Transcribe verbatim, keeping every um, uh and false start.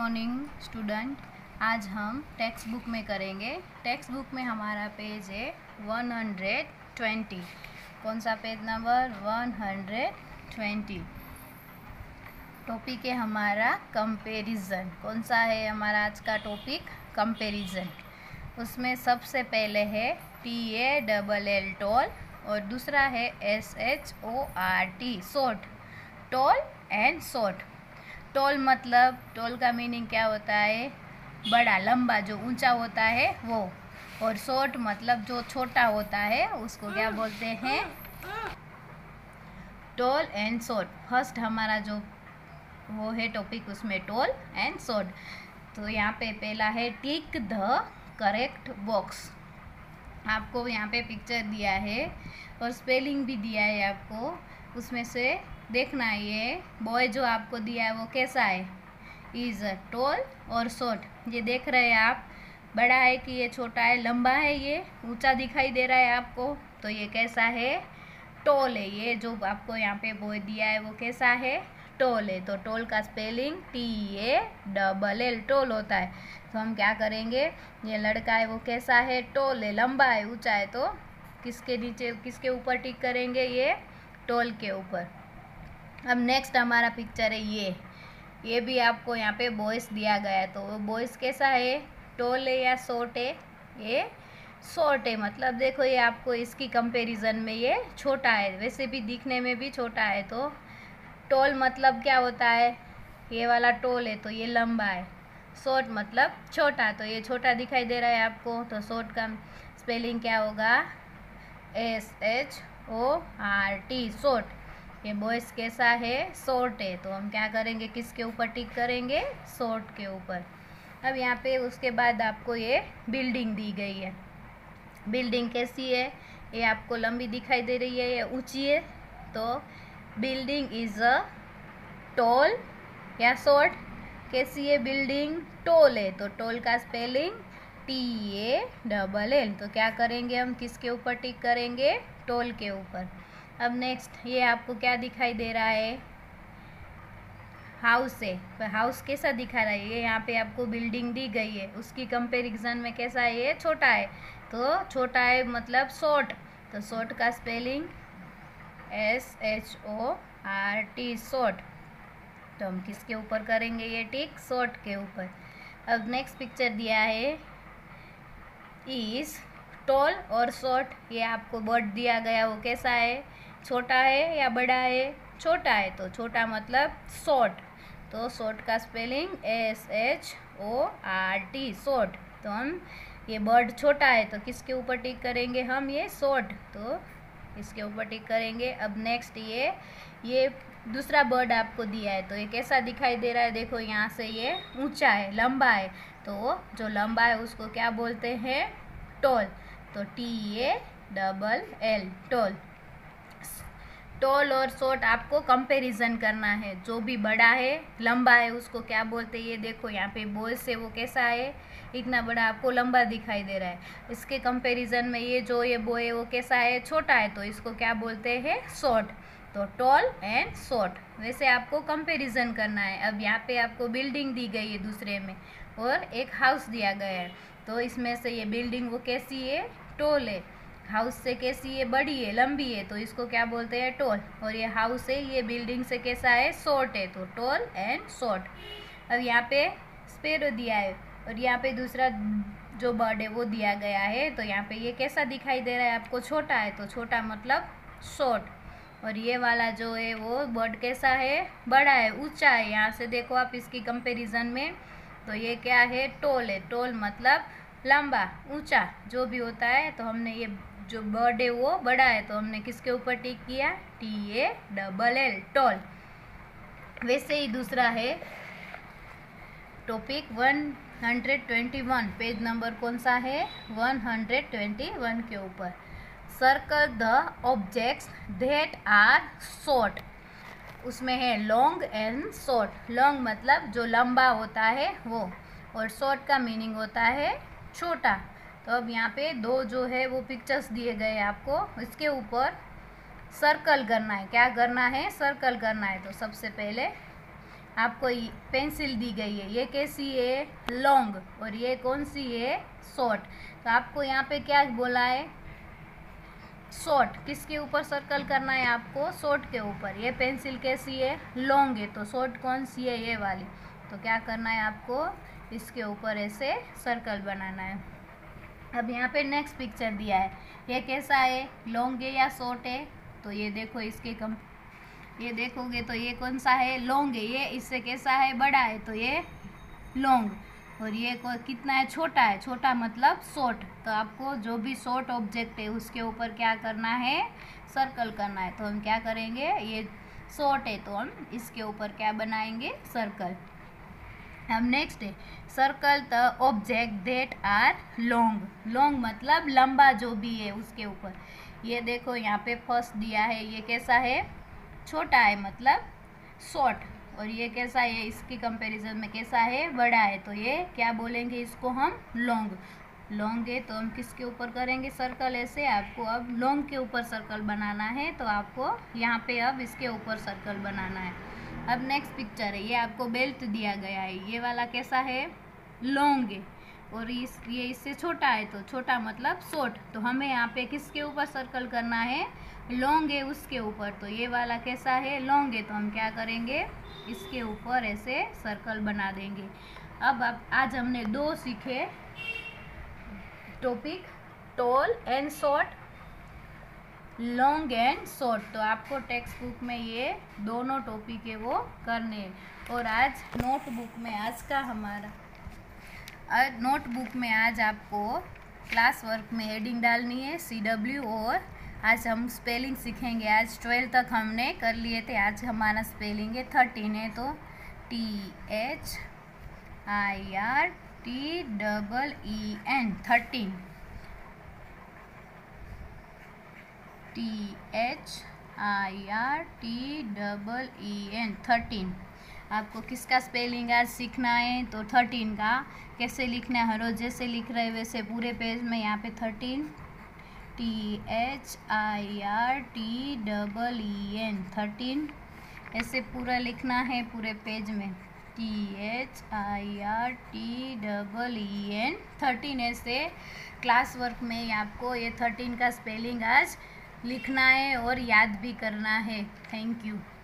Morning student. आज हम text book में करेंगे। टेक्स्ट बुक में हमारा पेज है वन हंड्रेड ट्वेंटी। कौन सा page number? One hundred twenty. Topic है हमारा कंपैरिजन। कौन सा है हमारा आज का टॉपिक? कंपैरिजन। उसमें सबसे पहले है T A double L tall और दूसरा है S H O R T short. Tall and short. Tall मतलब टॉल का मीनिंग क्या होता है? बड़ा, लंबा, जो ऊंचा होता है वो। और शॉर्ट मतलब जो छोटा होता है उसको क्या बोलते हैं? Toll and short. फर्स्ट हमारा जो वो है टॉपिक, उसमें टॉल एंड शॉर्ट। तो यहाँ पे पहला है टिक द करेक्ट बॉक्स। आपको यहाँ पे पिक्चर दिया है और स्पेलिंग भी दिया है आपको। उसमें से देखना है ये बॉय जो आपको दिया है वो कैसा है? इज टॉल और शॉर्ट। ये देख रहे हैं आप, बड़ा है कि ये छोटा है? लंबा है, ये ऊंचा दिखाई दे रहा है आपको, तो ये कैसा है? टॉल है। ये जो आपको यहाँ पे बॉय दिया है वो कैसा है? टॉल है। तो टॉल का spelling T A double L tall होता है। तो हम क्या करेंगे? ये लड़का है वो कैसा है? टॉल है, लंबा है, ऊंचा है। तो किसके नीचे, किसके ऊपर टिक करेंगे? ये टॉल के ऊपर। अब नेक्स्ट हमारा पिक्चर है ये ये भी आपको यहाँ पे बॉयस दिया गया है। तो वो बॉयस कैसा है? टॉल है या शॉर्ट है? ये शॉर्ट है। मतलब देखो ये आपको इसकी कंपैरिजन में ये छोटा है, वैसे भी दिखने में भी छोटा है। तो टॉल मतलब क्या होता है? ये वाला टॉल है तो ये लंबा है। शॉर्ट मतलब छोटा, तो ये छोटा दिखाई दे रहा है आपको। तो शॉर्ट का स्पेलिंग क्या होगा? S H O R T, short. ये बॉयस कैसा है? शॉर्ट है। तो हम क्या करेंगे? किसके ऊपर टिक करेंगे? शॉर्ट के ऊपर। अब यहाँ पे उसके बाद आपको ये बिल्डिंग दी गई है। बिल्डिंग कैसी है? ये आपको लंबी दिखाई दे रही है, ये ऊंची है। तो बिल्डिंग इज अ टॉल या शॉर्ट? कैसी है बिल्डिंग? टॉल है। तो टॉल का spelling T A double L. तो क्या करेंगे हम? किसके ऊपर टिक करेंगे? टॉल के ऊपर। अब नेक्स्ट ये आपको क्या दिखाई दे रहा है? हाउस है। तो हाउस कैसा दिखा रहा है? ये यहाँ पे आपको बिल्डिंग दी गई है, उसकी कंपैरिजन में कैसा है? ये छोटा है। तो छोटा है मतलब शॉर्ट। तो शॉर्ट का spelling S H O R T, short. तो हम किसके ऊपर करेंगे ये टिक? शॉर्ट के ऊपर। अब नेक्स्ट पिक्चर दिया है इज टॉल और शॉर्ट। ये आपको बर्ड दिया गया, वो कैसा है? छोटा है या बड़ा है? छोटा है। तो छोटा मतलब शॉर्ट। तो शॉर्ट का spelling S H O R T, short. तो हम ये बर्ड छोटा है तो किसके ऊपर टिक करेंगे हम? ये शॉर्ट। तो इसके ऊपर टिक करेंगे। अब नेक्स्ट ये ये दूसरा बर्ड आपको दिया है, तो ये कैसा दिखाई दे रहा है? देखो यहाँ से ये ऊंचा है, लंबा है। तो जो लंबा है उसको क्या बोलते हैं? टॉल। तो T A double L, tall. Tall और शॉर्ट आपको कंपैरिजन करना है। जो भी बड़ा है, लंबा है, उसको क्या बोलते हैं? ये देखो यहाँ पे बॉयस है वो कैसा है? इतना बड़ा आपको लंबा दिखाई दे रहा है। इसके कंपैरिजन में ये जो ये बॉय है वो कैसा है? छोटा है। तो इसको क्या बोलते हैं? शॉर्ट। तो टॉल एंड शॉर्ट, वैसे आपको कंपैरिजन करना है। अब यहाँ पे आपको बिल्डिंग दी गई है दूसरे में, और एक हाउस दिया गया है। तो इसमें से ये बिल्डिंग वो कैसी है? टॉल है। हाउस से कैसी है? बड़ी है, लंबी है। तो इसको क्या बोलते हैं? टॉल। और ये हाउस है, ये बिल्डिंग से कैसा है? शॉर्ट है। तो टॉल एंड शॉर्ट। अब यहाँ पे स्पैरो दिया है और यहाँ पे दूसरा जो बर्ड है वो दिया गया है। तो यहाँ पे ये कैसा दिखाई दे रहा है आपको? छोटा है। तो छोटा मतलब शॉर्ट। और ये वाला जो है वो बर्ड कैसा है? बड़ा है, ऊंचा है। यहाँ से देखो आप इसकी कंपैरिजन में, तो ये क्या है? टॉल है। टॉल मतलब लंबा, ऊंचा, जो भी होता है। तो हमने ये जो बर्ड है वो बड़ा है, तो हमने किसके ऊपर टिक किया? T A double L, tall. वैसे ही दूसरा है topic one hundred twenty one. Page number कौन सा है? वन हंड्रेड ट्वेंटी वन के ऊपर। Circle the objects that are short. उसमें है लॉन्ग एंड शॉर्ट। लॉन्ग मतलब जो लंबा होता है वो, और शॉर्ट का मीनिंग होता है छोटा। तो अब यहाँ पे दो जो है वो पिक्चर्स दिए गए आपको, इसके ऊपर सर्कल करना है। क्या करना है? सर्कल करना है। तो सबसे पहले आपको पेंसिल दी गई है, ये कैसी है, लॉन्ग, और ये कौन सी है, शॉर्ट। तो आपको यहाँ पे क्या बोला है, शॉर्ट। किसके ऊपर सर्कल करना है आपको, शॉर्ट के ऊपर। ये पेंसिल कैसी है, लॉन्ग है, तो शॉर्ट कौन सी है, ये वाली। तो क्या करना है आपको, इसके ऊपर ऐसे सर्कल बनाना है। अब यहाँ पे नेक्स्ट पिक्चर दिया है, ये कैसा है, लॉन्ग है या शॉर्ट है। तो ये देखो इसके कम ये देखोगे तो ये कौन सा है, लॉन्ग है। ये इससे कैसा है, बड़ा है, तो ये लॉन्ग। और ये कितना है, छोटा है, छोटा मतलब शॉर्ट। तो आपको जो भी शॉर्ट ऑब्जेक्ट है उसके ऊपर क्या करना है, सर्कल करना है। तो हम क्या करेंगे, ये शॉर्ट है तो हम इसके ऊपर क्या बनाएंगे, सर्कल। अब नेक्स्ट है, circle the object that are long. Long मतलब लंबा जो भी है उसके ऊपर। ये देखो यहाँ पे फर्स्ट दिया है, ये कैसा है, छोटा है मतलब शॉर्ट। और ये कैसा है, इसकी कंपैरिजन में कैसा है, बड़ा है। तो ये क्या बोलेंगे, इसको हम लॉन्ग। लॉन्ग है तो हम किसके ऊपर करेंगे सर्कल, ऐसे। आपको अब लॉन्ग के ऊपर सर्कल बनाना है, तो आपको यहाँ पे अब इसके ऊपर सर्कल बनाना है। अब नेक्स्ट पिक्चर है, ये आपको बेल्ट दिया गया है, ये वाला कैसा है, लॉन्ग है, और इस ये इससे छोटा है, तो छोटा मतलब शॉर्ट। तो हमें यहाँ पे किसके ऊपर सर्कल करना है, लॉन्ग है उसके ऊपर। तो ये वाला कैसा है, लॉन्ग है, तो हम क्या करेंगे, इसके ऊपर ऐसे सर्कल बना देंगे। अब अब आज हमने दो सीखे topic, tall and short, long and short. तो आपको टेक्स्ट बुक में ये दोनों टॉपिक है वो करने हैं। और आज नोटबुक में आज का हमारा आज नोटबुक में आज आपको क्लास वर्क में हेडिंग डालनी है सी डब्ल्यू। और आज हम स्पेलिंग सीखेंगे। आज ट्वेल्व तक हमने कर लिए थे, आज हमारा स्पेलिंग है थर्टीन है, तो T H I R T double E N, thirteen, T H I R T double E N, thirteen. आपको किसका स्पेलिंग आज सीखना है, तो थर्टीन का कैसे लिखना है, हर रोज जैसे लिख रहे हैं वैसे पूरे पेज में यहाँ पे thirteen, T H I R T double E N, thirteen, ऐसे पूरा लिखना है पूरे पेज में, T H I R T double E N, thirteen. ऐसे क्लास वर्क में आपको ये थर्टीन का स्पेलिंग आज लिखना है और याद भी करना है। Thank you.